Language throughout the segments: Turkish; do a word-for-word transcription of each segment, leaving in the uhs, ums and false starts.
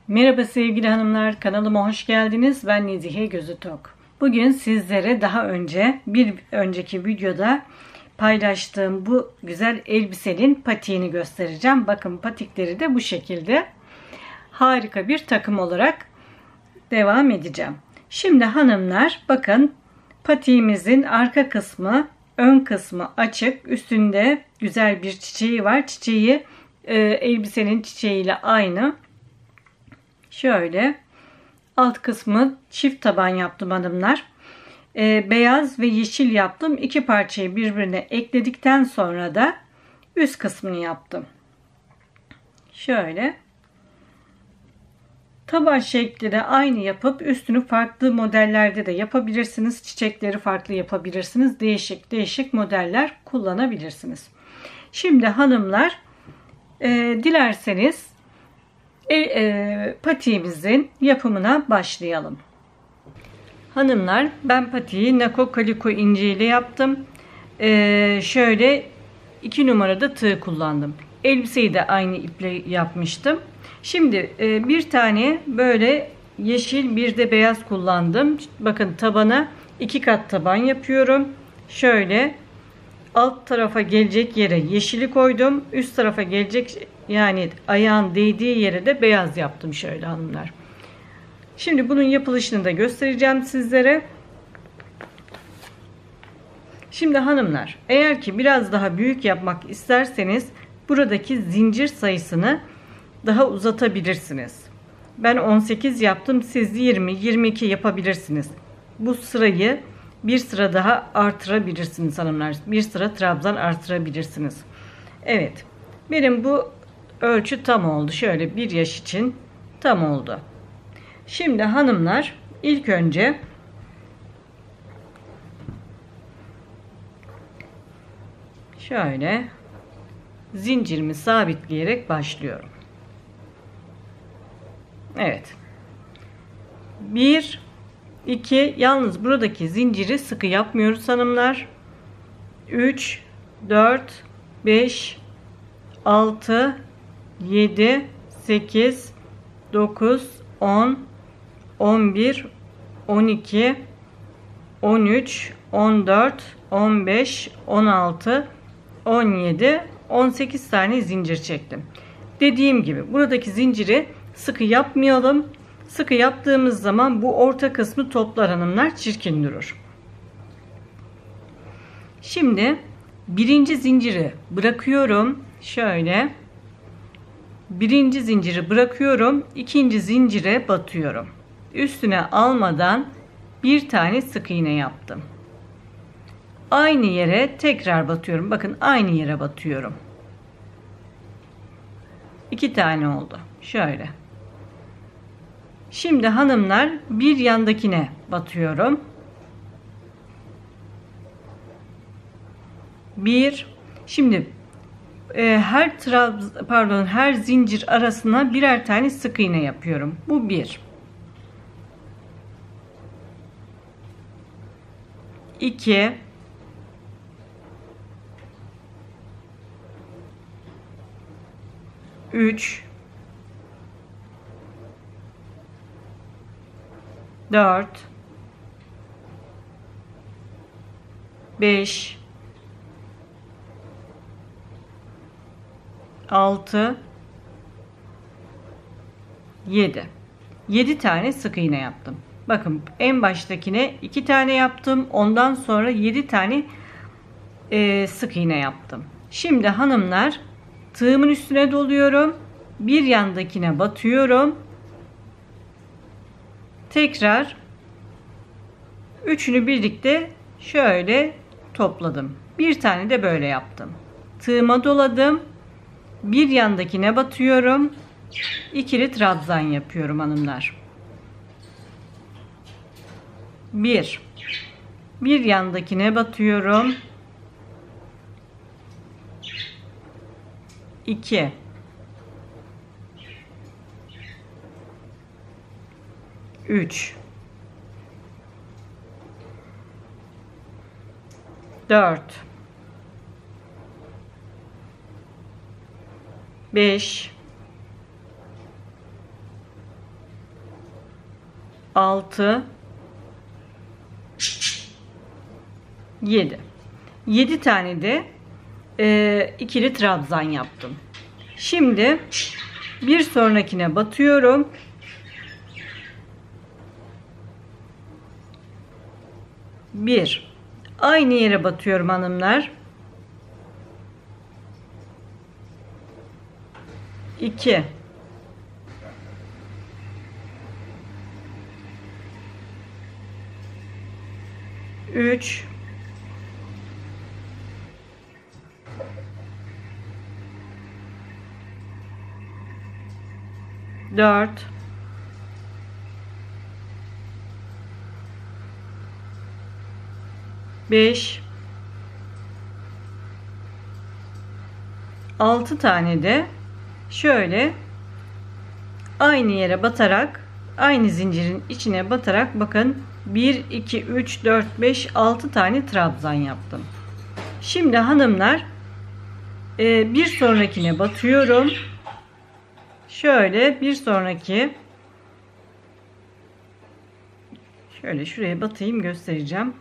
Merhaba sevgili hanımlar, kanalıma hoş geldiniz. Ben Nezihe Gözütok. Bugün sizlere daha önce bir önceki videoda paylaştığım bu güzel elbisenin patiğini göstereceğim. Bakın patikleri de bu şekilde. Harika bir takım olarak devam edeceğim. Şimdi hanımlar bakın, patiğimizin arka kısmı, ön kısmı açık. Üstünde güzel bir çiçeği var. Çiçeği e, elbisenin çiçeğiyle aynı. Şöyle alt kısmı çift taban yaptım hanımlar. Ee, beyaz ve yeşil yaptım. İki parçayı birbirine ekledikten sonra da üst kısmını yaptım. Şöyle taban şekli de aynı yapıp üstünü farklı modellerde de yapabilirsiniz. Çiçekleri farklı yapabilirsiniz. Değişik değişik modeller kullanabilirsiniz. Şimdi hanımlar e, dilerseniz E, e, patiğimizin yapımına başlayalım. Hanımlar, ben patiği Nako Kaliko inci ile yaptım. E, şöyle iki numarada tığ kullandım. Elbiseyi de aynı iple yapmıştım. Şimdi e, bir tane böyle yeşil, bir de beyaz kullandım. Bakın tabana iki kat taban yapıyorum. Şöyle alt tarafa gelecek yere yeşili koydum. Üst tarafa gelecek, yani ayağın değdiği yere de beyaz yaptım şöyle hanımlar. Şimdi bunun yapılışını da göstereceğim sizlere. Şimdi hanımlar, eğer ki biraz daha büyük yapmak isterseniz buradaki zincir sayısını daha uzatabilirsiniz. Ben on sekiz yaptım. Siz yirmi yirmi iki yapabilirsiniz. Bu sırayı bir sıra daha artırabilirsiniz hanımlar. Bir sıra trabzan artırabilirsiniz. Evet. Benim bu ölçü tam oldu. Şöyle bir yaş için tam oldu. Şimdi hanımlar, ilk önce şöyle zincirimi sabitleyerek başlıyorum. Evet. bir iki, yalnız buradaki zinciri sıkı yapmıyoruz hanımlar. üç dört beş altı yedi sekiz dokuz on on bir on iki on üç on dört on beş on altı on yedi on sekiz tane zincir çektim. Dediğim gibi buradaki zinciri sıkı yapmayalım. Sıkı yaptığımız zaman bu orta kısmı toplar hanımlar, çirkin durur. Şimdi birinci zinciri bırakıyorum. Şöyle birinci zinciri bırakıyorum. İkinci zincire batıyorum. Üstüne almadan bir tane sık iğne yaptım. Aynı yere tekrar batıyorum. Bakın aynı yere batıyorum. İki tane oldu. Şöyle. Şimdi hanımlar bir yandakine batıyorum. Bir. Şimdi e, her trabz pardon her zincir arasına birer tane sık iğne yapıyorum. Bu bir. İki. Üç. dört beş altı yedi yedi tane sık iğne yaptım. Bakın en baştakine iki tane yaptım. Ondan sonra yedi tane e, sık iğne yaptım. Şimdi hanımlar, tığımın üstüne doluyorum. Bir yandakine batıyorum. Tekrar üçünü birlikte şöyle topladım. Bir tane de böyle yaptım. Tığıma doladım. Bir yandakine batıyorum. İkili trabzan yapıyorum hanımlar. Bir. Bir yandakine batıyorum. İki. üç dört beş altı, yedi. yedi tane de e, ikili trabzan yaptım. Şimdi bir sonrakine batıyorum. bir. Aynı yere batıyorum hanımlar. iki. üç. dört. beş. altı tane de şöyle aynı yere batarak, aynı zincirin içine batarak bakın bir, iki, üç, dört, beş, altı tane trabzan yaptım. Şimdi hanımlar bir sonrakine batıyorum. Şöyle bir sonraki, şöyle şuraya batayım, göstereceğim.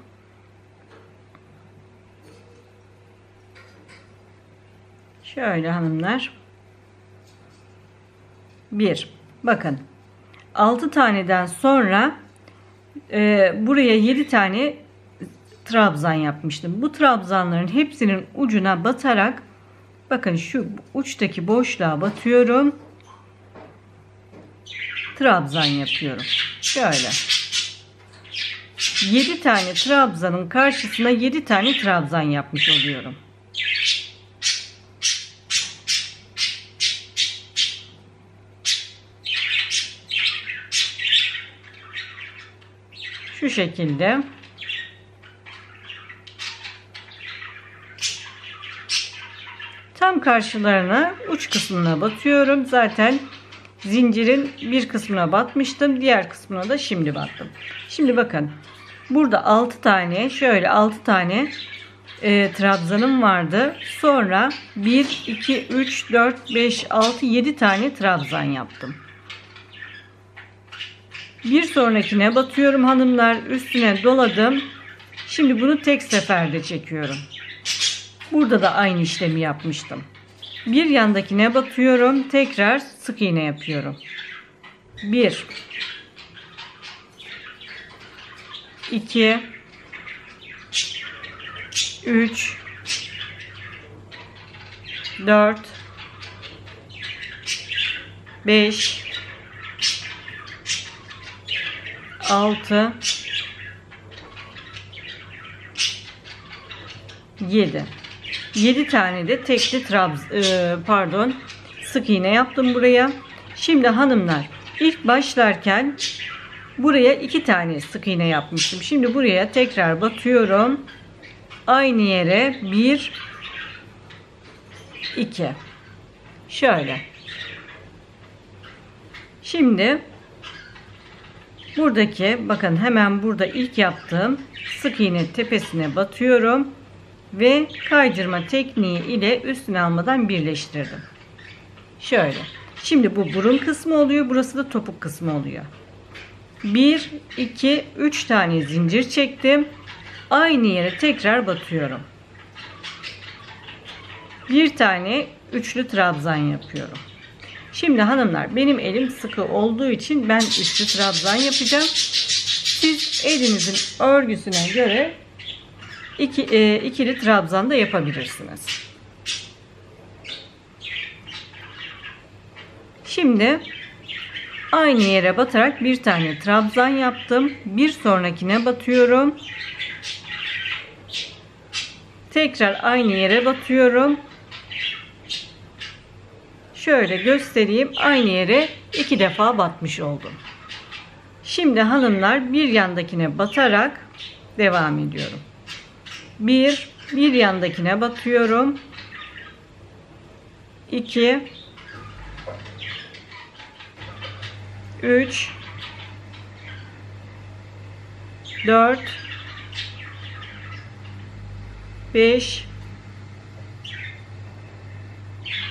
Şöyle hanımlar. bir. Bakın. altı taneden sonra e, buraya yedi tane trabzan yapmıştım. Bu trabzanların hepsinin ucuna batarak bakın şu uçtaki boşluğa batıyorum. Trabzan yapıyorum. Şöyle. yedi tane trabzanın karşısına yedi tane trabzan yapmış oluyorum. Şu şekilde. Tam karşılarına uç kısmına batıyorum. Zaten zincirin bir kısmına batmıştım. Diğer kısmına da şimdi battım. Şimdi bakın. Burada altı tane, şöyle altı tane e, trabzanım vardı. Sonra bir, iki, üç, dört, beş, altı, yedi tane trabzan yaptım. Bir sonrakine batıyorum hanımlar. Üstüne doladım. Şimdi bunu tek seferde çekiyorum. Burada da aynı işlemi yapmıştım. Bir yandakine batıyorum. Tekrar sık iğne yapıyorum. bir, iki, üç, dört, beş, altı, yedi. yedi tane de tekli trabz e, pardon sık iğne yaptım buraya. Şimdi hanımlar ilk başlarken buraya iki tane sık iğne yapmıştım. Şimdi buraya tekrar batıyorum. Aynı yere bir, iki. Şöyle. Şimdi buradaki bakın hemen burada ilk yaptığım sık iğne tepesine batıyorum ve kaydırma tekniği ile üstüne almadan birleştirdim. Şöyle. Şimdi bu burun kısmı oluyor. Burası da topuk kısmı oluyor. bir, iki, üç tane zincir çektim. Aynı yere tekrar batıyorum. Bir tane üçlü trabzan yapıyorum. Şimdi hanımlar benim elim sıkı olduğu için ben üçlü trabzan yapacağım. Siz elinizin örgüsüne göre iki, e, ikili trabzan da yapabilirsiniz. Şimdi aynı yere batarak bir tane trabzan yaptım. Bir sonrakine batıyorum. Tekrar aynı yere batıyorum. Şöyle göstereyim. Aynı yere iki defa batmış oldum. Şimdi hanımlar bir yandakine batarak devam ediyorum. Bir, bir yandakine batıyorum. iki, üç, dört, beş,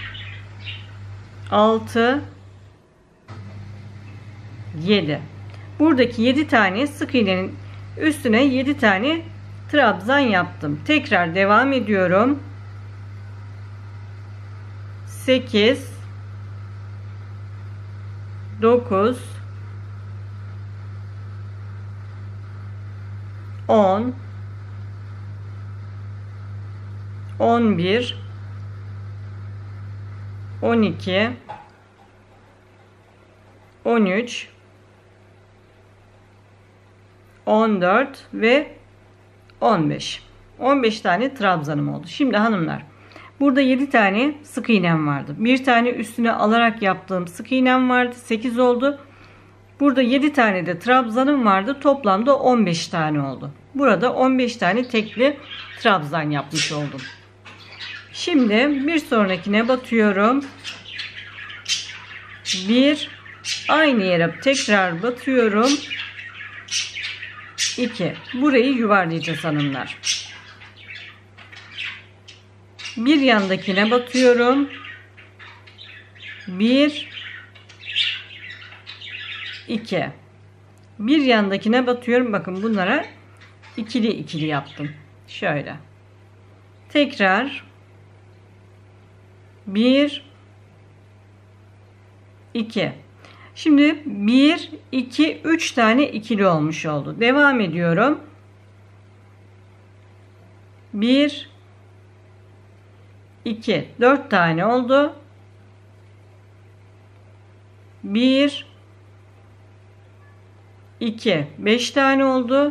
altı, yedi. buradaki yedi tane sık iğnenin üstüne yedi tane trabzan yaptım. Tekrar devam ediyorum. sekiz, dokuz, on, on bir, on iki, on üç, on dört ve on beş. on beş tane trabzanım oldu. Şimdi hanımlar, burada yedi tane sık iğnem vardı. Bir tane üstüne alarak yaptığım sık iğnem vardı. sekiz oldu. Burada yedi tane de trabzanım vardı. Toplamda on beş tane oldu. Burada on beş tane tekli trabzan yapmış oldum. Şimdi bir sonrakine batıyorum. Bir, aynı yere tekrar batıyorum. iki. Burayı yuvarlayacağız hanımlar. Bir yandakine batıyorum. bir, iki. Bir yandakine batıyorum. Bakın bunlara ikili ikili yaptım. Şöyle. Tekrar bir, iki. Şimdi bir, iki, üç tane ikili olmuş oldu. Devam ediyorum. bir, iki, dört tane oldu. bir, iki, beş tane oldu.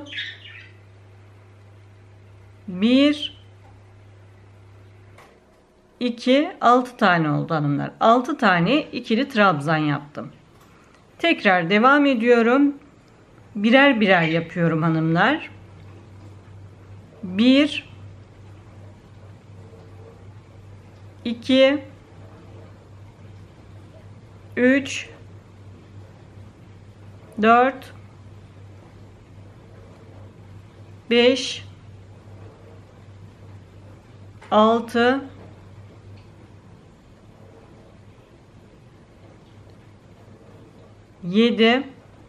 bir, iki, altı tane oldu hanımlar. altı tane ikili trabzan yaptım. Tekrar devam ediyorum. Birer birer yapıyorum hanımlar. bir, iki, üç, dört, beş, altı, yedi,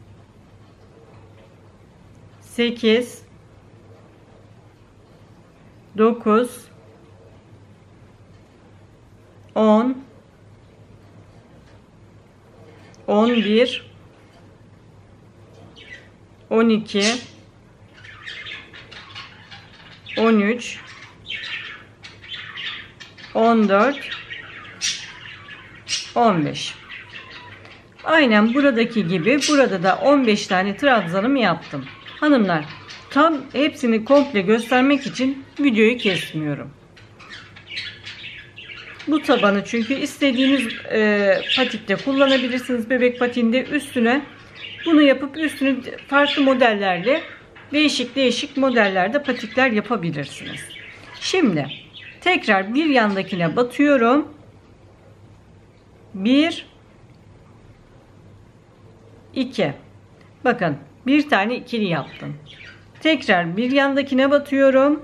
sekiz, dokuz, on, on bir, on iki, on üç, on dört, on beş. Aynen buradaki gibi burada da on beş tane trabzanımı yaptım. Hanımlar, tam hepsini komple göstermek için videoyu kesmiyorum. Bu tabanı çünkü istediğiniz e, patikte kullanabilirsiniz. Bebek patiğinde üstüne bunu yapıp üstüne farklı modellerde, değişik değişik modellerde patikler yapabilirsiniz. Şimdi tekrar bir yandakine batıyorum. bir, iki. Bakın bir tane ikili yaptım. Tekrar bir yandakine batıyorum.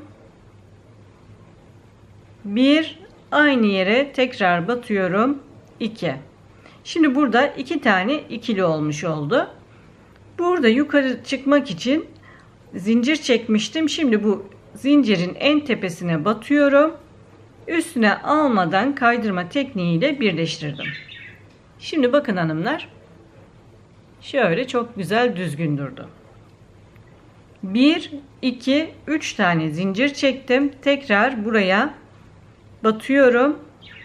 bir, aynı yere tekrar batıyorum. iki. Şimdi burada iki tane ikili olmuş oldu. Burada yukarı çıkmak için zincir çekmiştim. Şimdi bu zincirin en tepesine batıyorum. Üstüne almadan kaydırma tekniğiyle birleştirdim. Şimdi bakın hanımlar. Şöyle çok güzel düzgün durdu. bir, iki, üç tane zincir çektim. Tekrar buraya batıyorum.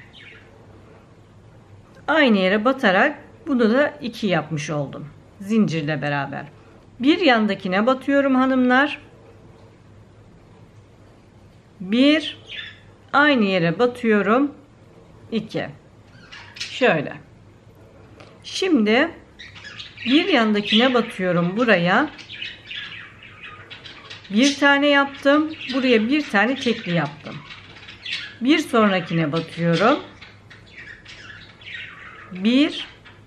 Aynı yere batarak bunu da iki yapmış oldum. Zincirle beraber. Bir yandakine batıyorum hanımlar. bir, aynı yere batıyorum. iki. Şöyle. Şimdi bir yandakine batıyorum buraya. Bir tane yaptım. Buraya bir tane tekli yaptım. Bir sonrakine batıyorum. bir,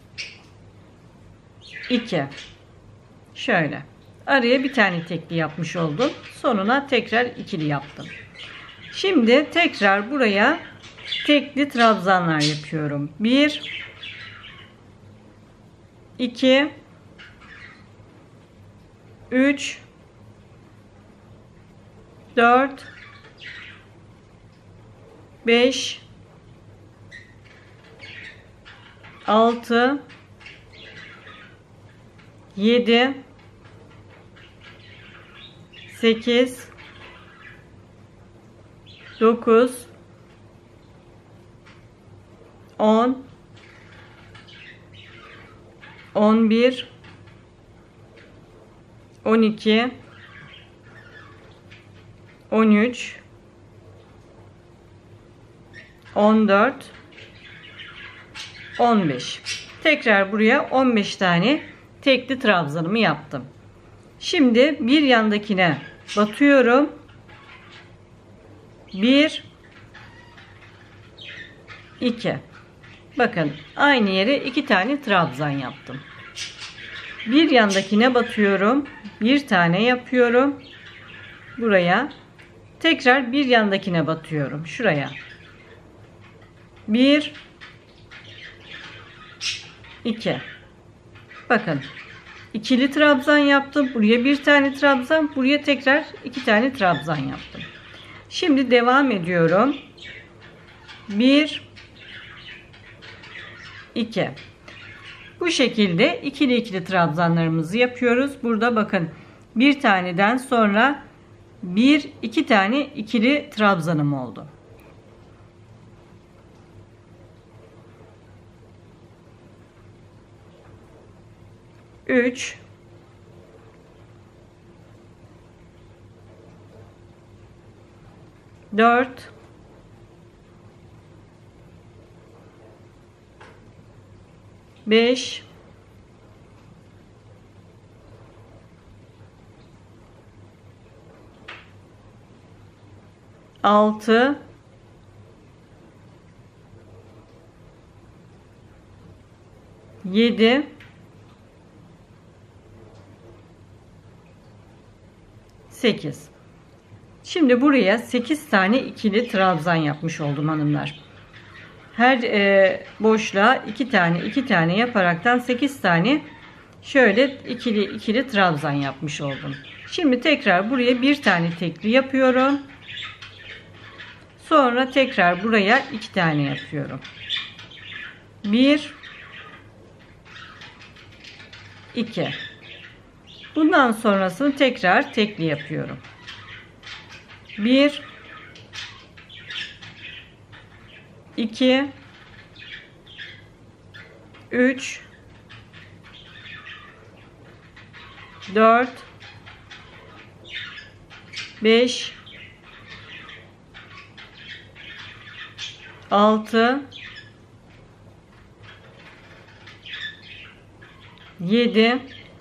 iki. Şöyle. Araya bir tane tekli yapmış oldum. Sonuna tekrar ikili yaptım. Şimdi tekrar buraya tekli trabzanlar yapıyorum. bir, iki, üç, dört, beş, altı, yedi, sekiz, dokuz, on, on bir, on iki, on üç, on dört, on beş. Tekrar buraya on beş tane tekli trabzanımı yaptım. Şimdi bir yandakine batıyorum. bir, iki. Bakın aynı yere iki tane trabzan yaptım. Bir yandakine batıyorum. Bir tane yapıyorum. Buraya. Tekrar bir yandakine batıyorum. Şuraya. bir, iki. Bakın. İkili trabzan yaptım. Buraya bir tane trabzan. Buraya tekrar iki tane trabzan yaptım. Şimdi devam ediyorum. bir, iki. Bu şekilde ikili ikili trabzanlarımızı yapıyoruz. Burada bakın bir taneden sonra bir iki tane ikili trabzanım oldu. üç, dört, beş, altı, yedi, sekiz. Şimdi buraya sekiz tane ikili trabzan yapmış oldum hanımlar. Her e, boşluğa iki tane iki tane yaparaktan sekiz tane şöyle ikili ikili trabzan yapmış oldum. Şimdi tekrar buraya bir tane tekli yapıyorum. Sonra tekrar buraya iki tane yapıyorum. bir, iki. Bundan sonrasını tekrar tekli yapıyorum. bir, iki, üç, dört, beş, altı, yedi,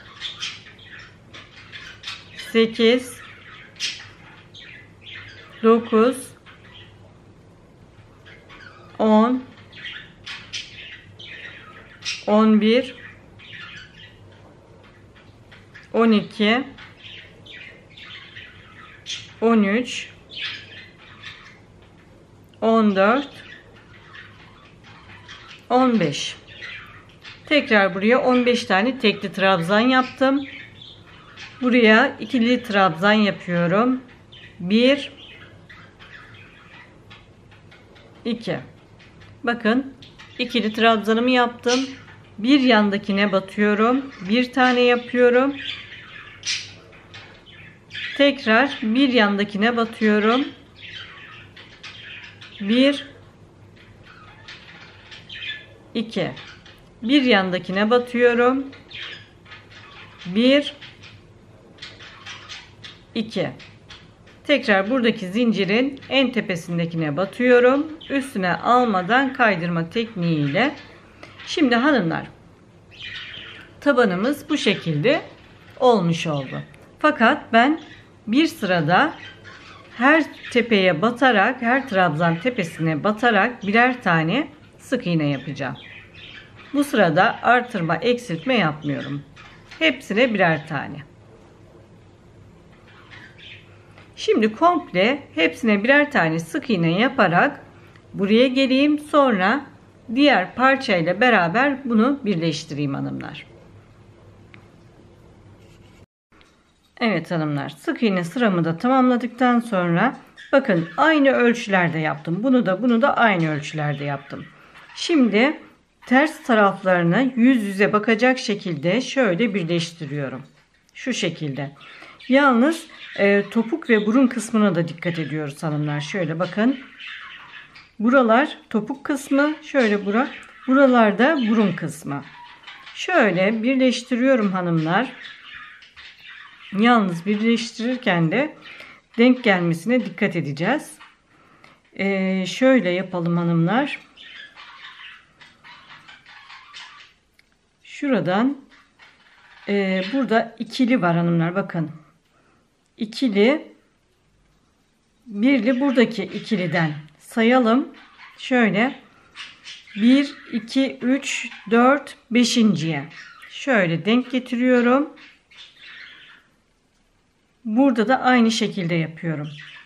sekiz, dokuz, on, on bir, on iki, on üç, on dört, on beş. Tekrar buraya on beş tane tekli trabzan yaptım. Buraya ikili trabzan yapıyorum. bir, iki. Bakın ikili trabzanımı yaptım. Bir yandakine batıyorum. Bir tane yapıyorum. Tekrar bir yandakine batıyorum. bir, iki. Bir yandakine batıyorum. bir, iki. Tekrar buradaki zincirin en tepesindekine batıyorum. Üstüne almadan kaydırma tekniğiyle. Şimdi hanımlar, tabanımız bu şekilde olmuş oldu. Fakat ben bir sırada her tepeye batarak, her trabzan tepesine batarak birer tane sık iğne yapacağım. Bu sırada artırma, eksiltme yapmıyorum. Hepsine birer tane. Şimdi komple hepsine birer tane sık iğne yaparak buraya geleyim. Sonra diğer parçayla beraber bunu birleştireyim hanımlar. Evet hanımlar, sık iğne sıramı da tamamladıktan sonra bakın aynı ölçülerde yaptım. Bunu da bunu da aynı ölçülerde yaptım. Şimdi ters taraflarını yüz yüze bakacak şekilde şöyle birleştiriyorum. Şu şekilde. Yalnız e, topuk ve burun kısmına da dikkat ediyoruz hanımlar. Şöyle bakın. Buralar topuk kısmı, şöyle bura. Buralarda burun kısmı. Şöyle birleştiriyorum hanımlar. Yalnız birleştirirken de denk gelmesine dikkat edeceğiz. Ee, şöyle yapalım hanımlar. Şuradan e, burada ikili var hanımlar, bakın. İkili, birli, buradaki ikiliden sayalım. Şöyle bir, iki, üç, dört, beşinciye şöyle denk getiriyorum. Burada da aynı şekilde yapıyorum.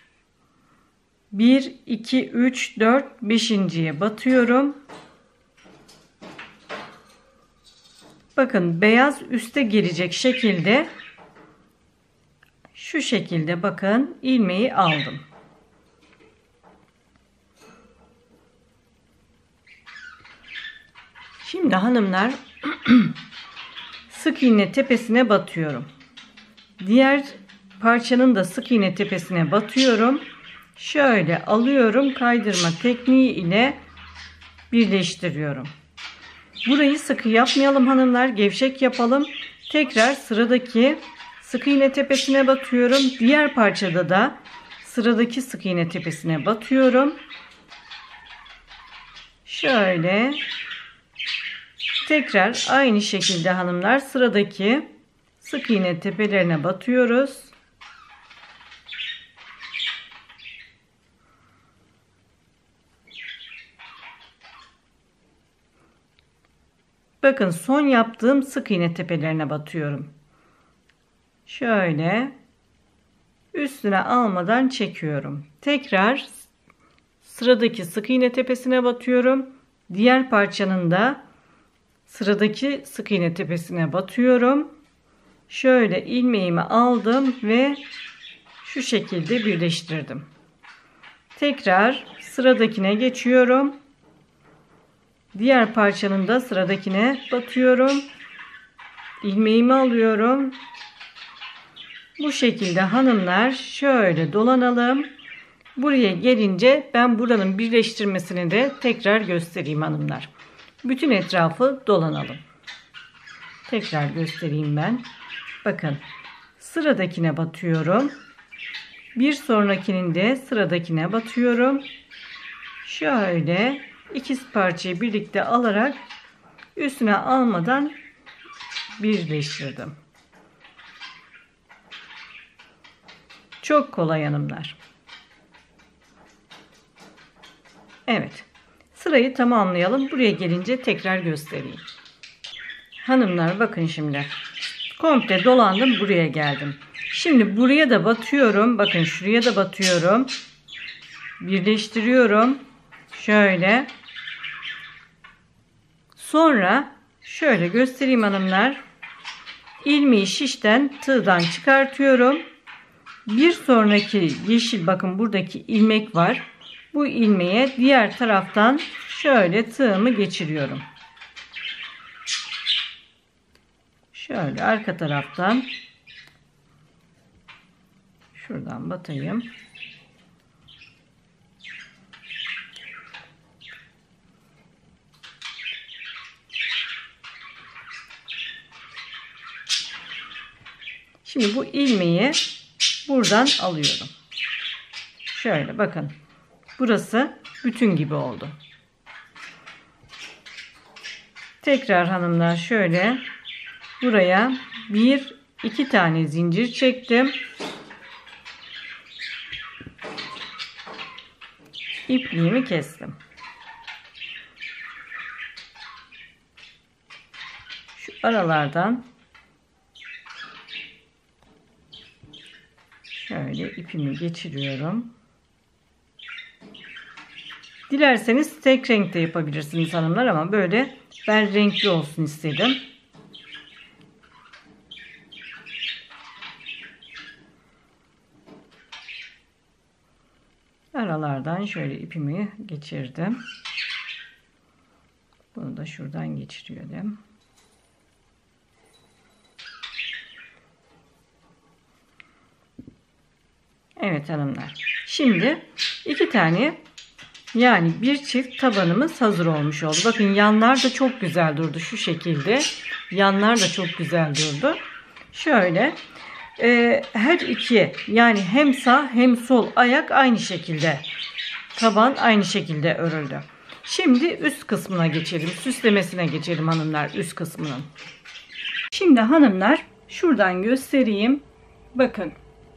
bir, iki, üç, dört, beşinciye batıyorum. Bakın beyaz üste gelecek şekilde şu şekilde bakın ilmeği aldım. Şimdi hanımlar sık iğne tepesine batıyorum. Diğer parçanın da sık iğne tepesine batıyorum. Şöyle alıyorum, kaydırma tekniği ile birleştiriyorum. Burayı sıkı yapmayalım hanımlar, gevşek yapalım. Tekrar sıradaki sık iğne tepesine batıyorum. Diğer parçada da sıradaki sık iğne tepesine batıyorum. Şöyle tekrar aynı şekilde hanımlar sıradaki sık iğne tepelerine batıyoruz. Bakın son yaptığım sık iğne tepelerine batıyorum. Şöyle üstüne almadan çekiyorum. Tekrar sıradaki sık iğne tepesine batıyorum. Diğer parçanın da sıradaki sık iğne tepesine batıyorum. Şöyle ilmeğimi aldım ve şu şekilde birleştirdim. Tekrar sıradakine geçiyorum. Diğer parçanın da sıradakine batıyorum. İlmeğimi alıyorum. Bu şekilde hanımlar şöyle dolanalım. Buraya gelince ben buranın birleştirmesini de tekrar göstereyim hanımlar. Bütün etrafı dolanalım. Tekrar göstereyim ben. Bakın sıradakine batıyorum. Bir sonrakinin de sıradakine batıyorum. Şöyle iki parçayı birlikte alarak üstüne almadan birleştirdim. Çok kolay hanımlar. Evet. Sırayı tamamlayalım. Buraya gelince tekrar göstereyim. Hanımlar bakın şimdi. Komple dolandım, buraya geldim. Şimdi buraya da batıyorum. Bakın şuraya da batıyorum. Birleştiriyorum. Şöyle. Sonra şöyle göstereyim hanımlar. İlmeği şişten, tığdan çıkartıyorum. Bir sonraki yeşil, bakın buradaki ilmek var. Bu ilmeğe diğer taraftan şöyle tığımı geçiriyorum. Şöyle arka taraftan şuradan batayım. Şimdi bu ilmeği buradan alıyorum. Şöyle bakın. Burası bütün gibi oldu. Tekrar hanımlar şöyle buraya bir iki tane zincir çektim. İpliğimi kestim. Şu aralardan şöyle ipimi geçiriyorum. Dilerseniz tek renkte yapabilirsiniz hanımlar ama böyle ben renkli olsun istedim. aralardan şöyle ipimi geçirdim. Bunu da şuradan geçiriyorum. Evet hanımlar. Şimdi iki tane, yani bir çift tabanımız hazır olmuş oldu. Bakın yanlar da çok güzel durdu şu şekilde. Yanlar da çok güzel durdu. Şöyle e, her iki, yani hem sağ hem sol ayak aynı şekilde, taban aynı şekilde örüldü. Şimdi üst kısmına geçelim. Süslemesine geçelim hanımlar, üst kısmının. Şimdi hanımlar şuradan göstereyim. Bakın.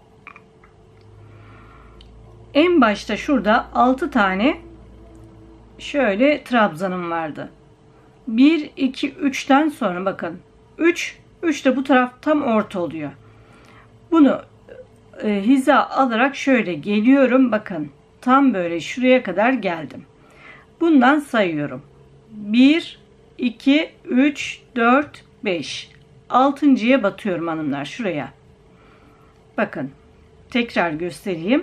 En başta şurada altı tane şöyle trabzanım vardı. bir, iki, üçten sonra bakın. üç, üç de bu taraf tam orta oluyor. Bunu e, hiza alarak şöyle geliyorum. Bakın tam böyle şuraya kadar geldim. Bundan sayıyorum. bir, iki, üç, dört, beş. altıncıya batıyorum hanımlar şuraya. Bakın tekrar göstereyim.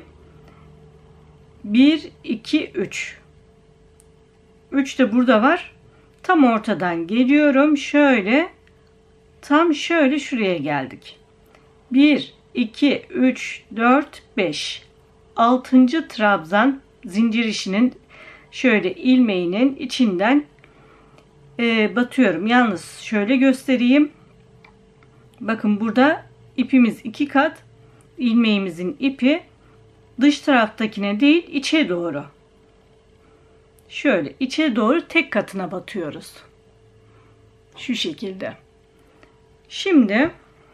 bir, iki, üç. üç de burada var. Tam ortadan geliyorum. Şöyle tam şöyle şuraya geldik. bir, iki, üç, dört, beş. altıncı trabzan zincir işinin şöyle ilmeğinin içinden e, batıyorum. Yalnız şöyle göstereyim. Bakın burada ipimiz iki kat. İlmeğimizin ipi dış taraftakine değil, içe doğru. Şöyle içe doğru tek katına batıyoruz. Şu şekilde. Şimdi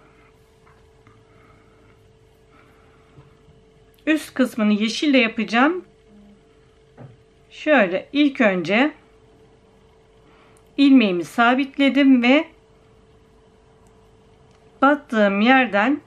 üst kısmını yeşille yapacağım. Şöyle ilk önce ilmeğimi sabitledim ve battığım yerden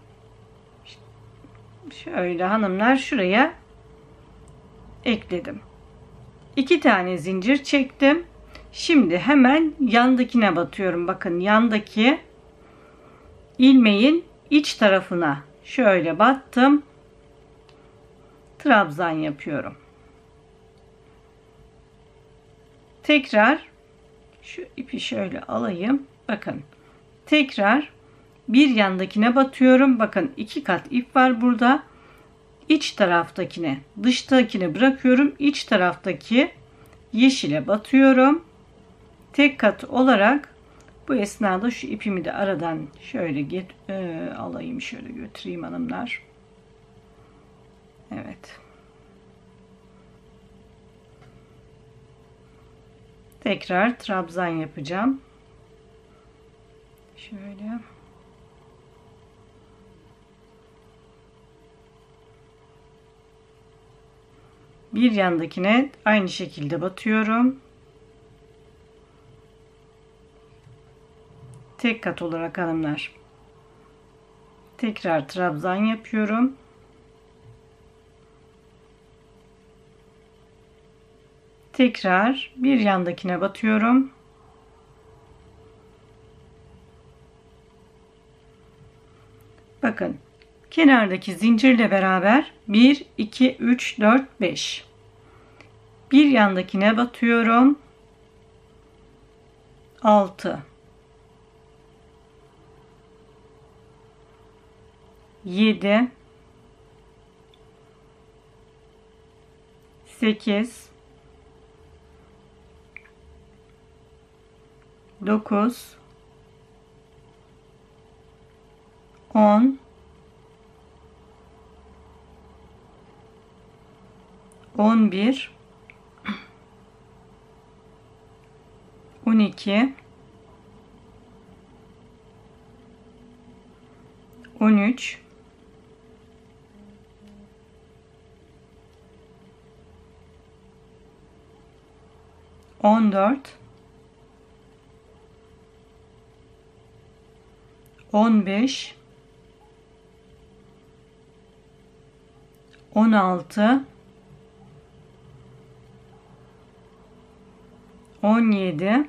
şöyle hanımlar şuraya ekledim. İki tane zincir çektim. Şimdi hemen yandakine batıyorum. Bakın yandaki ilmeğin iç tarafına şöyle battım. Trabzan yapıyorum. Tekrar şu ipi şöyle alayım. Bakın tekrar bir yandakine batıyorum. Bakın iki kat ip var burada. İç taraftakine, dıştakine bırakıyorum. İç taraftaki yeşile batıyorum. Tek kat olarak bu esnada şu ipimi de aradan şöyle get, e, alayım, şöyle götüreyim hanımlar. Evet. Tekrar trabzan yapacağım. Şöyle. Bir yandakine aynı şekilde batıyorum. Tek kat olarak hanımlar. Tekrar trabzan yapıyorum. Tekrar bir yandakine batıyorum. Bakın kenardaki zincirle beraber bir, iki, üç, dört, beş. Bir yandakine batıyorum. altı. yedi. sekiz. dokuz. on. on bir. on iki. on üç. on dört. on beş. on altı. on yedi.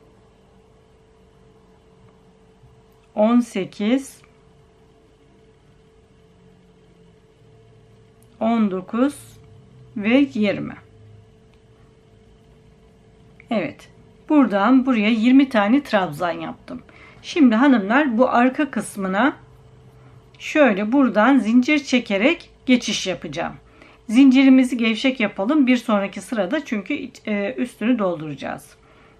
on sekiz. on dokuz. ve yirmi. Evet. Buradan buraya yirmi tane trabzan yaptım. Şimdi hanımlar bu arka kısmına şöyle buradan zincir çekerek geçiş yapacağım. Zincirimizi gevşek yapalım bir sonraki sırada, çünkü üstünü dolduracağız.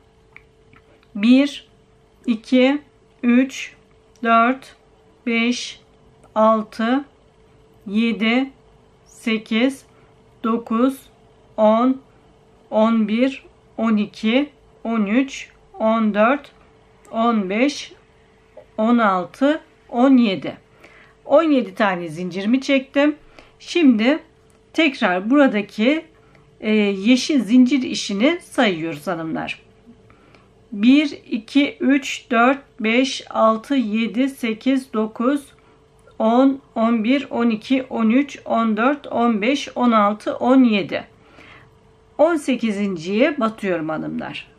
bir, iki, üç, dört, beş, altı, yedi, sekiz, dokuz, on, on bir, on iki, on üç, on dört, on beş, on altı, on yedi. on yedi tane zincirimi çektim. Şimdi tekrar buradaki e, yeşil zincir işini sayıyoruz hanımlar. bir, iki, üç, dört, beş, altı, yedi, sekiz, dokuz, on, on bir, on iki, on üç, on dört, on beş, on altı, on yedi. on sekizinciye batıyorum hanımlar.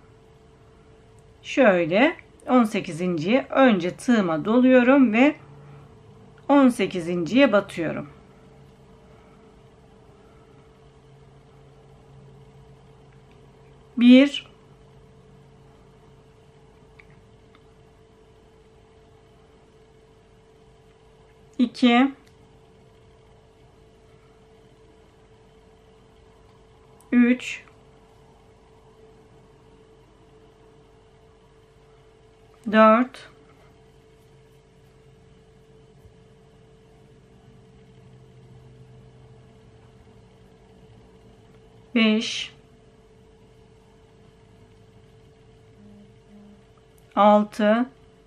Şöyle on sekizinciye önce tığıma doluyorum ve on sekizinciye batıyorum. bir, iki, üç, dört, beş, altı,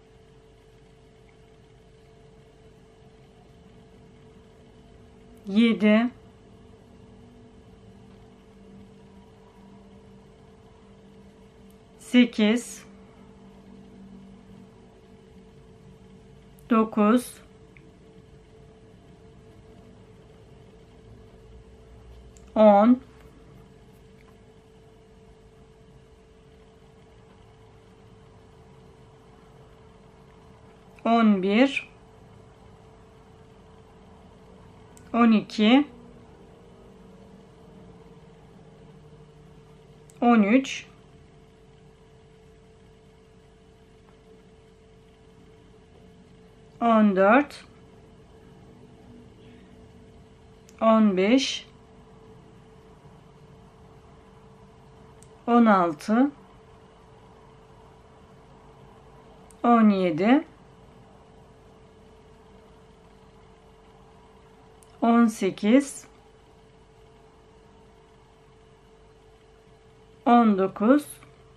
yedi, sekiz, dokuz, on, on bir, on iki, on üç, on dört, on beş, on altı, on yedi, on sekiz, on dokuz,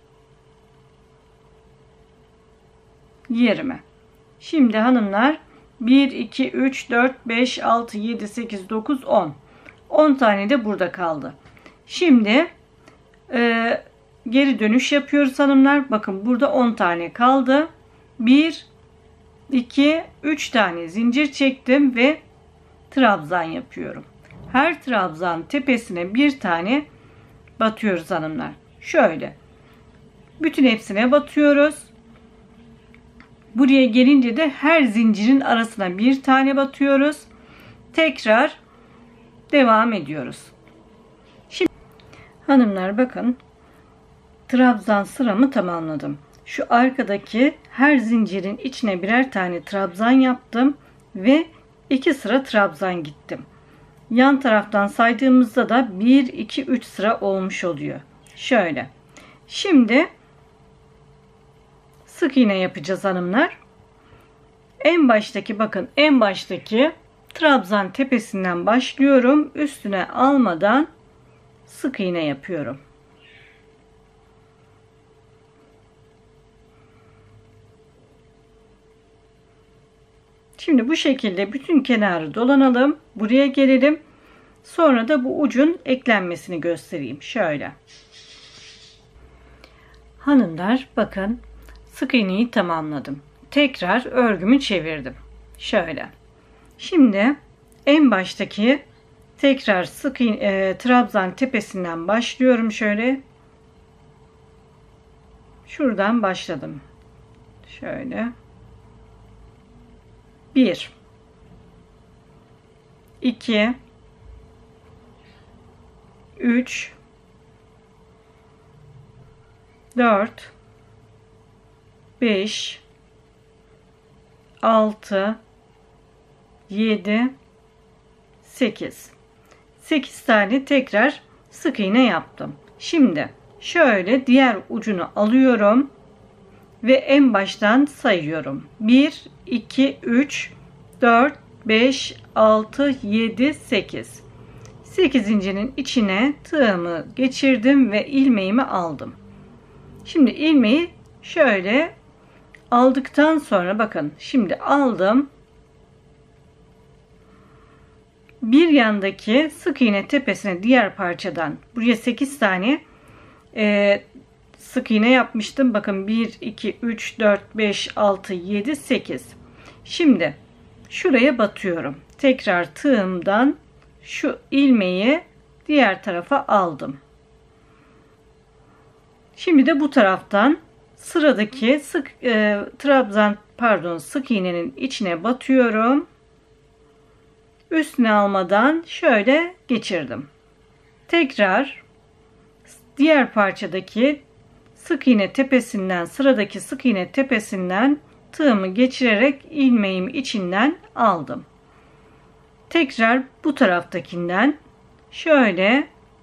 yirmi. Şimdi hanımlar bir, iki, üç, dört, beş, altı, yedi, sekiz, dokuz, on. on tane de burada kaldı. Şimdi e, geri dönüş yapıyoruz hanımlar. Bakın burada on tane kaldı. bir, iki, üç tane zincir çektim ve trabzan yapıyorum. Her trabzan tepesine bir tane batıyoruz hanımlar. Şöyle. Bütün hepsine batıyoruz. Buraya gelince de her zincirin arasına bir tane batıyoruz. Tekrar devam ediyoruz. Şimdi hanımlar bakın, trabzan sıramı tamamladım. Şu arkadaki her zincirin içine birer tane trabzan yaptım ve iki sıra trabzan gittim. Yan taraftan saydığımızda da bir, iki, üç sıra olmuş oluyor. Şöyle. Şimdi sık iğne yapacağız hanımlar. En baştaki, bakın en baştaki trabzan tepesinden başlıyorum. Üstüne almadan sık iğne yapıyorum. Şimdi bu şekilde bütün kenarı dolanalım. Buraya gelelim. Sonra da bu ucun eklenmesini göstereyim. Şöyle. Hanımlar bakın, sık iğneyi tamamladım. Tekrar örgümü çevirdim. Şöyle. Şimdi en baştaki tekrar sık iğne, e, trabzan tepesinden başlıyorum. Şöyle. Şuradan başladım. Şöyle. bir, iki, üç, dört, beş, altı, yedi, sekiz. sekiz tane tekrar sık iğne yaptım. Şimdi şöyle diğer ucunu alıyorum ve en baştan sayıyorum. bir, iki, üç, dört, beş, altı, yedi, sekiz. sekizincinin içine tığımı geçirdim ve ilmeğimi aldım. Şimdi ilmeği şöyle aldıktan sonra bakın şimdi aldım. Bir yandaki sık iğne tepesine diğer parçadan buraya sekiz tane e, sık iğne yapmıştım. Bakın bir, iki, üç, dört, beş, altı, yedi, sekiz. Şimdi şuraya batıyorum. Tekrar tığımdan şu ilmeği diğer tarafa aldım. Şimdi de bu taraftan sıradaki sık e, trabzan pardon sık iğnenin içine batıyorum. Üstüne almadan şöyle geçirdim. Tekrar diğer parçadaki sık iğne tepesinden sıradaki sık iğne tepesinden tığımı geçirerek ilmeğimi içinden aldım. Tekrar bu taraftakinden şöyle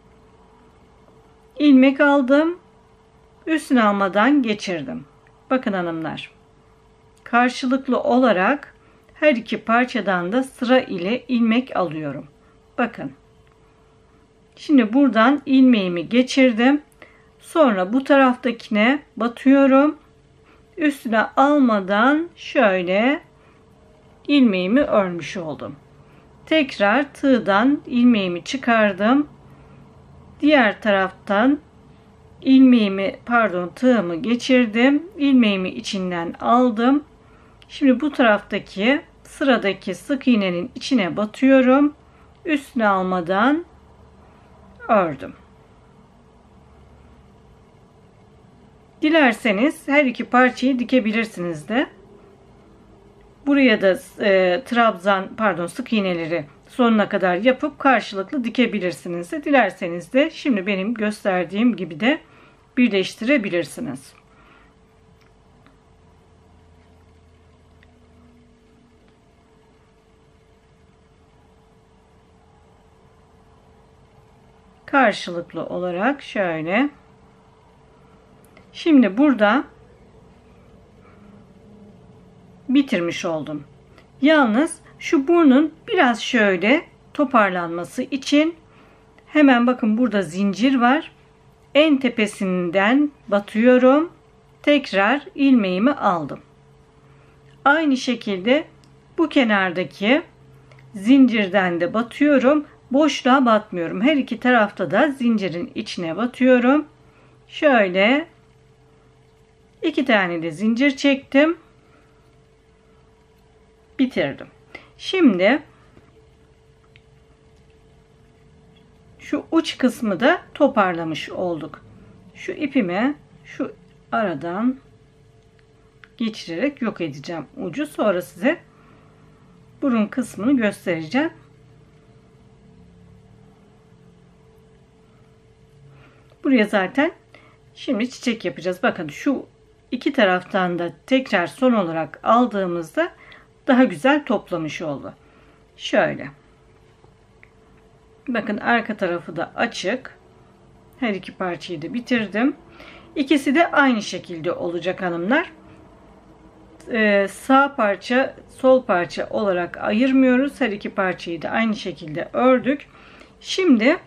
ilmek aldım. Üstüne almadan geçirdim. Bakın hanımlar. Karşılıklı olarak her iki parçadan da sıra ile ilmek alıyorum. Bakın. Şimdi buradan ilmeğimi geçirdim. Sonra bu taraftakine batıyorum. Üstüne almadan şöyle ilmeğimi örmüş oldum. Tekrar tığdan ilmeğimi çıkardım. Diğer taraftan ilmeğimi pardon tığımı geçirdim. İlmeğimi içinden aldım. Şimdi bu taraftaki sıradaki sık iğnenin içine batıyorum. Üstüne almadan ördüm. Dilerseniz her iki parçayı dikebilirsiniz de. Buraya da e, trabzan pardon sık iğneleri sonuna kadar yapıp karşılıklı dikebilirsiniz de. Dilerseniz de şimdi benim gösterdiğim gibi de birleştirebilirsiniz. Karşılıklı olarak şöyle. Şimdi burada bitirmiş oldum. Yalnız şu burnun biraz şöyle toparlanması için hemen bakın burada zincir var. En tepesinden batıyorum. Tekrar ilmeğimi aldım. Aynı şekilde bu kenardaki zincirden de batıyorum. Boşluğa batmıyorum. Her iki tarafta da zincirin içine batıyorum. Şöyle iki tane de zincir çektim. Bitirdim. Şimdi şu uç kısmı da toparlamış olduk. Şu ipimi şu aradan geçirerek yok edeceğim ucu. Sonra size burun kısmını göstereceğim. Buraya zaten şimdi çiçek yapacağız. Bakın şu iki taraftan da tekrar son olarak aldığımızda daha güzel toplamış oldu. Şöyle. Bakın arka tarafı da açık. Her iki parçayı da bitirdim. İkisi de aynı şekilde olacak hanımlar. Ee, sağ parça, sol parça olarak ayırmıyoruz. Her iki parçayı da aynı şekilde ördük. Şimdi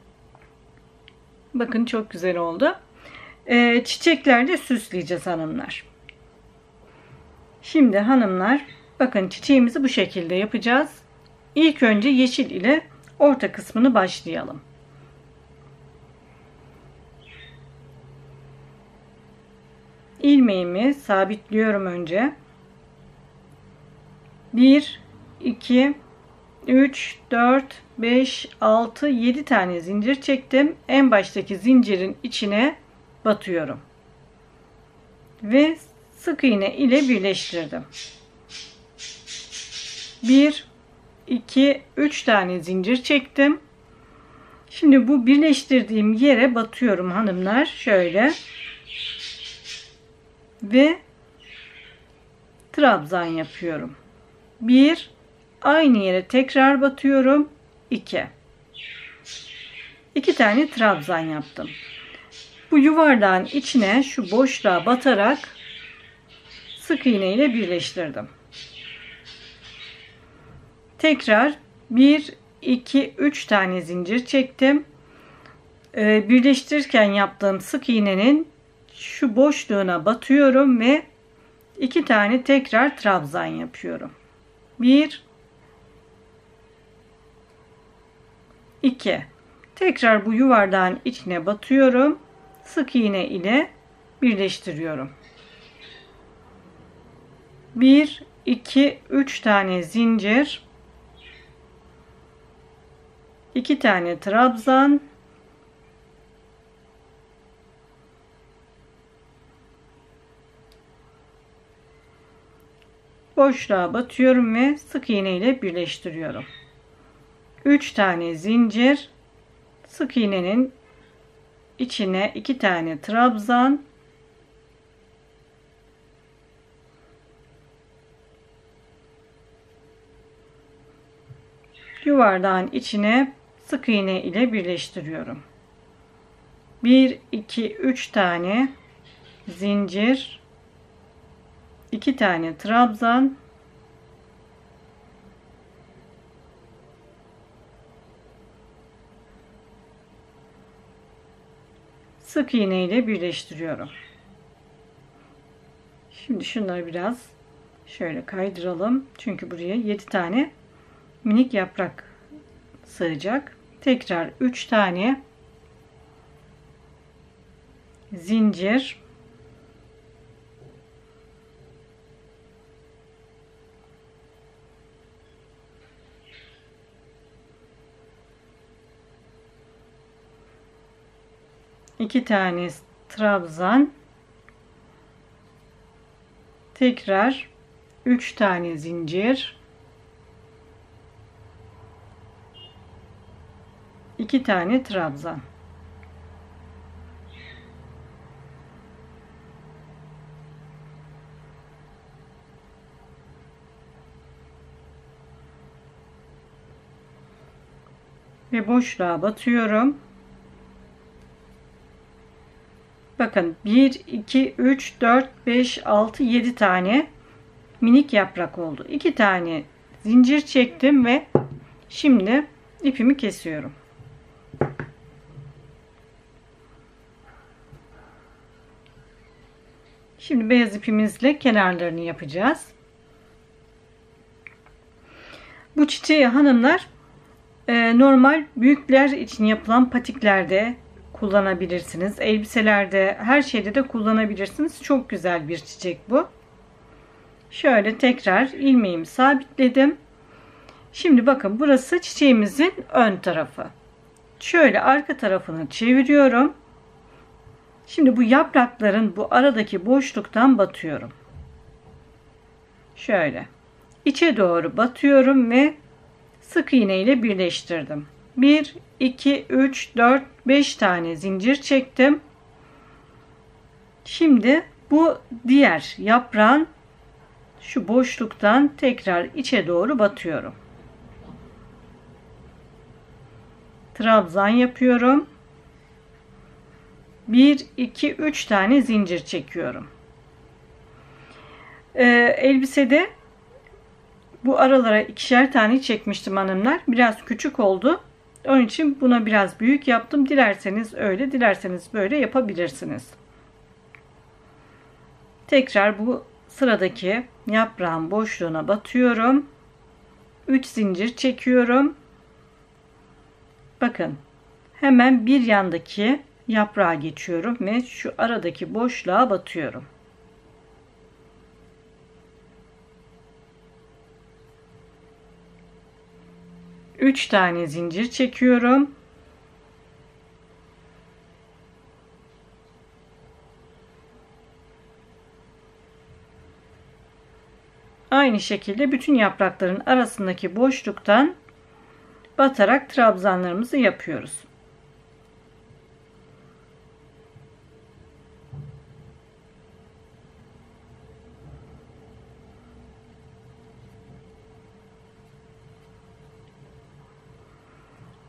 bakın çok güzel oldu. Ee, çiçeklerle süsleyeceğiz hanımlar. Şimdi hanımlar bakın çiçeğimizi bu şekilde yapacağız. İlk önce yeşil ile orta kısmını başlayalım. İlmeğimi sabitliyorum önce. bir, iki, üç, dört, beş, altı, yedi tane zincir çektim. En baştaki zincirin içine batıyorum. Ve sık iğne ile birleştirdim. bir, iki, üç tane zincir çektim. Şimdi bu birleştirdiğim yere batıyorum hanımlar. Şöyle. Ve trabzan yapıyorum. bir, aynı yere tekrar batıyorum. iki. iki tane trabzan yaptım. Bu yuvarlağın içine şu boşluğa batarak sık iğne ile birleştirdim. Tekrar bir, iki, üç tane zincir çektim. Ee, birleştirirken yaptığım sık iğnenin şu boşluğuna batıyorum ve iki tane tekrar trabzan yapıyorum. bir, iki. Tekrar bu yuvarlağın içine batıyorum. Sık iğne ile birleştiriyorum. bir, iki, üç tane zincir, iki tane trabzan, boşluğa batıyorum ve sık iğne ile birleştiriyorum. üç tane zincir, sık iğnenin içine iki tane trabzan, yuvarlağın içine sık iğne ile birleştiriyorum. bir, iki, üç tane zincir, iki tane trabzan, sık iğne ile birleştiriyorum. Şimdi şunları biraz şöyle kaydıralım. Çünkü buraya yedi tane minik yaprak sığacak. Tekrar üç tane zincir, iki tane trabzan, tekrar üç tane zincir, iki tane trabzan. Ve boşluğa batıyorum. Bakın bir, iki, üç, dört, beş, altı, yedi tane minik yaprak oldu. iki tane zincir çektim ve şimdi ipimi kesiyorum. Şimdi beyaz ipimizle kenarlarını yapacağız. Bu çiçeği hanımlar normal büyükler için yapılan patiklerde kullanabilirsiniz. Elbiselerde, her şeyde de kullanabilirsiniz. Çok güzel bir çiçek bu. Şöyle tekrar ilmeğimi sabitledim. Şimdi bakın burası çiçeğimizin ön tarafı. Şöyle arka tarafını çeviriyorum. Şimdi bu yaprakların bu aradaki boşluktan batıyorum. Şöyle içe doğru batıyorum ve sık iğne ile birleştirdim. bir, iki, üç, dört, beş tane zincir çektim. Şimdi bu diğer yaprağın şu boşluktan tekrar içe doğru batıyorum. Trabzan yapıyorum. bir, iki, üç tane zincir çekiyorum. Ee, elbisede bu aralara ikişer tane çekmiştim hanımlar. Biraz küçük oldu. Onun için buna biraz büyük yaptım. Dilerseniz öyle, dilerseniz böyle yapabilirsiniz. Tekrar bu sıradaki yaprağın boşluğuna batıyorum. üç zincir çekiyorum. Bakın hemen bir yandaki yaprağa geçiyorum ve şu aradaki boşluğa batıyorum. üç tane zincir çekiyorum. Aynı şekilde bütün yaprakların arasındaki boşluktan batarak trabzanlarımızı yapıyoruz.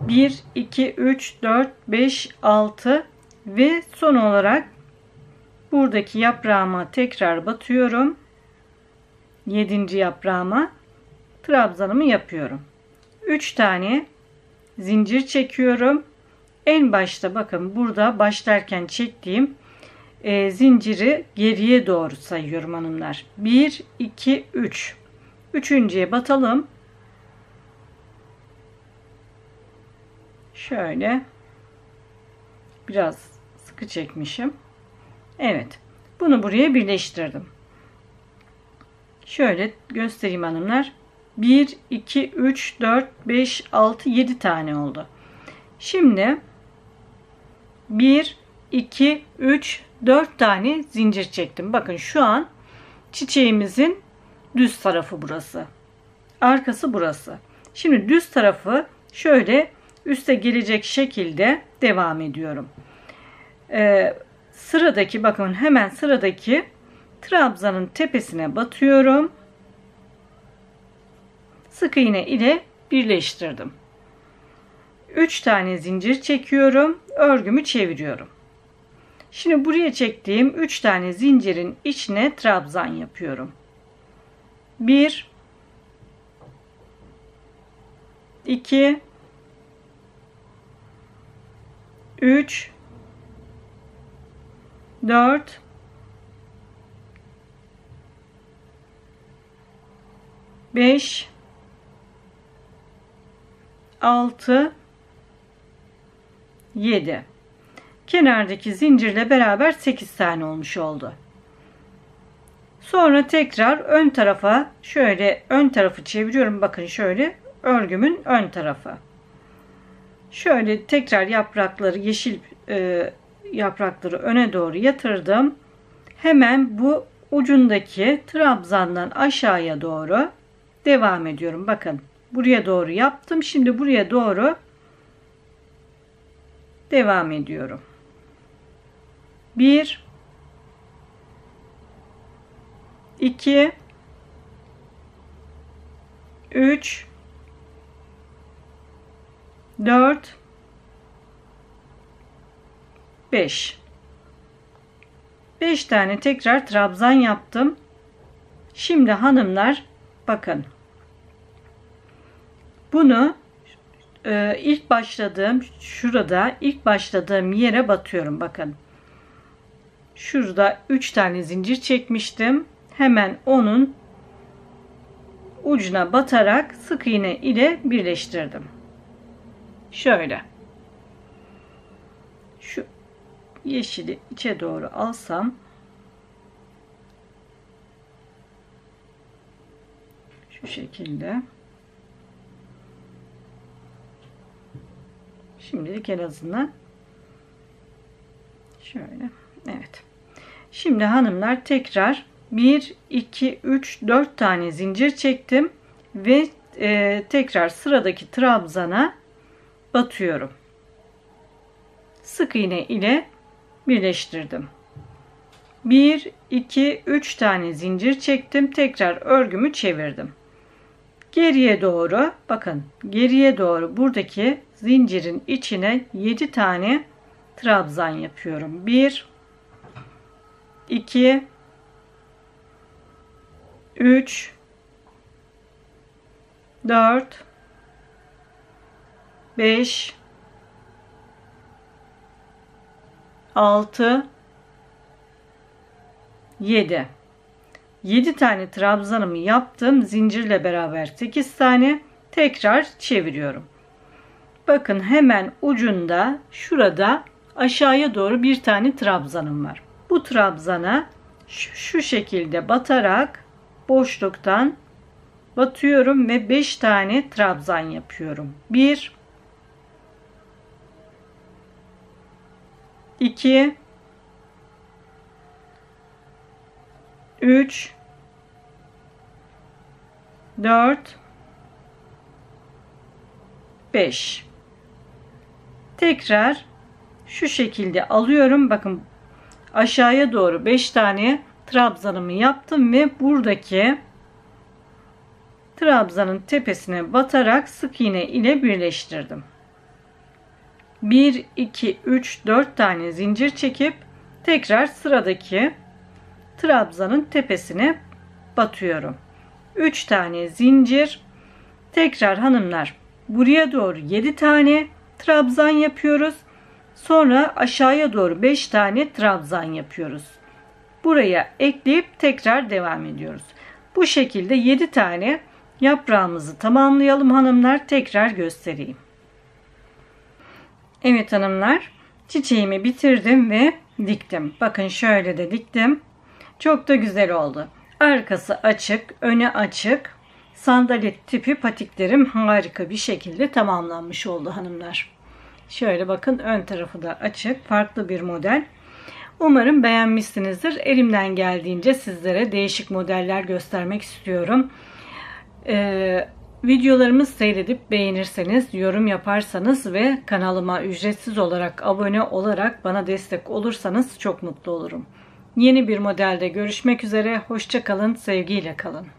bir, iki, üç, dört, beş, altı ve son olarak buradaki yaprağıma tekrar batıyorum. yedinci yaprağıma trabzanımı yapıyorum. üç tane zincir çekiyorum. En başta bakın burada başlarken çektiğim e, zinciri geriye doğru sayıyorum hanımlar. bir, iki, üç. Üçüncüye batalım. Şöyle biraz sıkı çekmişim. Evet. Bunu buraya birleştirdim. Şöyle göstereyim hanımlar. bir, iki, üç, dört, beş, altı, yedi tane oldu. Şimdi bir, iki, üç, dört tane zincir çektim. Bakın şu an çiçeğimizin düz tarafı burası. Arkası burası. Şimdi düz tarafı şöyle üste gelecek şekilde devam ediyorum. Ee, sıradaki bakın hemen sıradaki trabzanın tepesine batıyorum. Sık iğne ile birleştirdim. üç tane zincir çekiyorum. Örgümü çeviriyorum. Şimdi buraya çektiğim üç tane zincirin içine trabzan yapıyorum. bir, iki, üç, dört, beş, altı, yedi. Kenardaki zincirle beraber sekiz tane olmuş oldu. Sonra tekrar ön tarafa şöyle ön tarafı çeviriyorum. Bakın şöyle örgümün ön tarafı. Şöyle tekrar yaprakları yeşil e, yaprakları öne doğru yatırdım. Hemen bu ucundaki trabzandan aşağıya doğru devam ediyorum. Bakın buraya doğru yaptım. Şimdi buraya doğru devam ediyorum. bir, iki, üç, dört, beş. beş tane tekrar trabzan yaptım. Şimdi hanımlar bakın. Bunu e, ilk başladığım şurada ilk başladığım yere batıyorum. Bakın. Şurada üç tane zincir çekmiştim. Hemen onun ucuna batarak sık iğne ile birleştirdim. Şöyle. Şu yeşili içe doğru alsam şu şekilde. Şimdilik en azından şöyle. Evet. Şimdi hanımlar tekrar bir, iki, üç, dört tane zincir çektim ve e, tekrar sıradaki trabzana batıyorum. Sık iğne ile birleştirdim. bir, iki, üç tane zincir çektim. Tekrar örgümü çevirdim. Geriye doğru bakın geriye doğru buradaki zincirin içine yedi tane trabzan yapıyorum. bir, iki, üç, dört, beş, altı, yedi. yedi tane trabzanımı yaptım. Zincirle beraber sekiz tane. Tekrar çeviriyorum. Bakın hemen ucunda şurada aşağıya doğru bir tane trabzanım var. Bu trabzana şu, şu şekilde batarak boşluktan batıyorum ve beş tane trabzan yapıyorum. bir, iki, üç, dört, beş. Tekrar şu şekilde alıyorum. Bakın aşağıya doğru beş tane trabzanımı yaptım ve buradaki trabzanın tepesine batarak sık iğne ile birleştirdim. bir, iki, üç, dört tane zincir çekip tekrar sıradaki trabzanın tepesine batıyorum. üç tane zincir. Tekrar hanımlar buraya doğru yedi tane trabzan yapıyoruz. Sonra aşağıya doğru beş tane trabzan yapıyoruz. Buraya ekleyip tekrar devam ediyoruz. Bu şekilde yedi tane yaprağımızı tamamlayalım hanımlar. Tekrar göstereyim. Evet hanımlar, çiçeğimi bitirdim ve diktim. Bakın şöyle de diktim. Çok da güzel oldu. Arkası açık, öne açık. Sandalet tipi patiklerim harika bir şekilde tamamlanmış oldu hanımlar. Şöyle bakın, ön tarafı da açık. Farklı bir model. Umarım beğenmişsinizdir. Elimden geldiğince sizlere değişik modeller göstermek istiyorum. Ee, videolarımı seyredip beğenirseniz, yorum yaparsanız ve kanalıma ücretsiz olarak abone olarak bana destek olursanız çok mutlu olurum. Yeni bir modelde görüşmek üzere. Hoşça kalın, sevgiyle kalın.